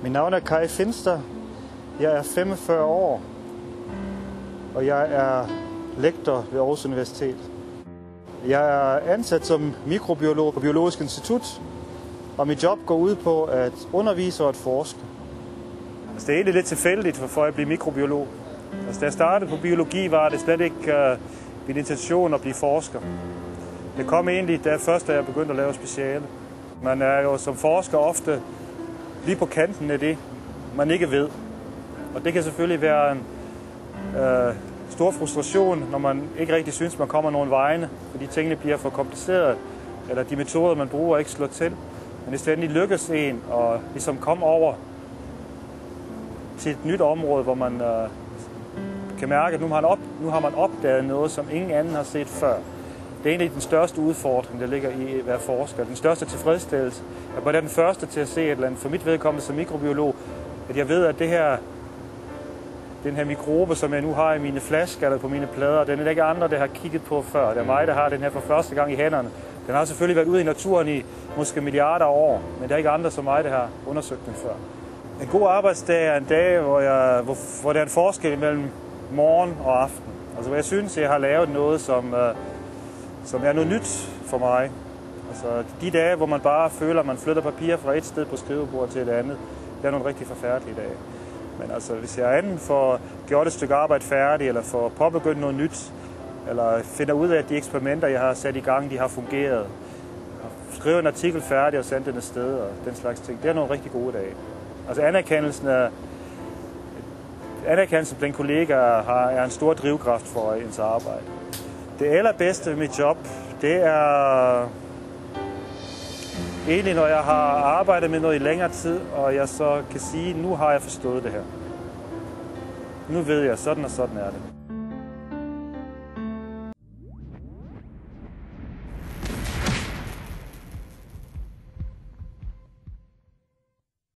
Mit navn er Kai Finster. Jeg er 45 år, og jeg er lektor ved Aarhus Universitet. Jeg er ansat som mikrobiolog på Biologisk Institut, og mit job går ud på at undervise og at forske. Det er egentlig lidt tilfældigt for at blive mikrobiolog. Da jeg startede på biologi, var det slet ikke min intention at blive forsker. Det kom egentlig, da jeg begyndte at lave speciale. Man er jo som forsker ofte lige på kanten af det, man ikke ved. Og det kan selvfølgelig være en stor frustration, når man ikke rigtig synes, man kommer nogen vegne, fordi tingene bliver for komplicerede, eller de metoder, man bruger, ikke slår til. Men hvis det endelig lykkes en at ligesom komme over til et nyt område, hvor man kan mærke, at nu har man opdaget noget, som ingen anden har set før. Det er egentlig den største udfordring, der ligger i at være forsker. Den største tilfredsstillelse. Jeg var den første til at se et eller andet, for mit vedkommende som mikrobiolog, at jeg ved, at den her mikrobe, som jeg nu har i mine flasker eller på mine plader, den er ikke andre, der har kigget på før. Det er mig, der har den her for første gang i hænderne. Den har selvfølgelig været ude i naturen i måske milliarder af år, men der er ikke andre som mig, der har undersøgt den før. En god arbejdsdag er en dag, hvor der er en forskel mellem morgen og aften. Altså hvor jeg synes, jeg har lavet noget, som er noget nyt for mig. Altså de dage, hvor man bare føler, at man flytter papir fra et sted på skrivebordet til et andet, det er nogle rigtig forfærdelige dage. Men altså, hvis jeg enten får gjort et stykke arbejde færdigt, eller får påbegyndt noget nyt, eller finder ud af, at de eksperimenter, jeg har sat i gang, de har fungeret, skriver en artikel færdig og sendt den afsted og den slags ting, det er nogle rigtig gode dage. Altså anerkendelsen blandt kollegaer er en stor drivkraft for ens arbejde. Det allerbedste ved mit job, det er egentlig, når jeg har arbejdet med noget i længere tid, og jeg så kan sige, nu har jeg forstået det her. Nu ved jeg, sådan og sådan er det.